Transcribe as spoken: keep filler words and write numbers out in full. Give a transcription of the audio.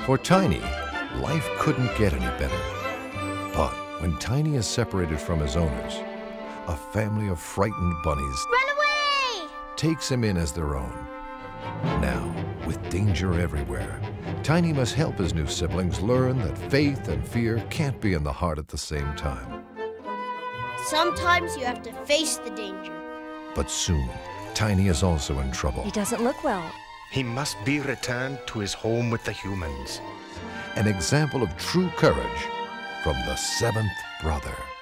For Tiny, life couldn't get any better. But when Tiny is separated from his owners, a family of frightened bunnies Run away! takes him in as their own. Now, with danger everywhere, Tiny must help his new siblings learn that faith and fear can't be in the heart at the same time. Sometimes you have to face the danger. But soon, Tiny is also in trouble. He doesn't look well. He must be returned to his home with the humans. An example of true courage from the seventh brother.